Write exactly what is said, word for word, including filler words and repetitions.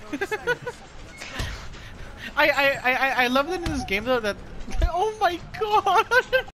I, I I I love that in this game though that oh my god.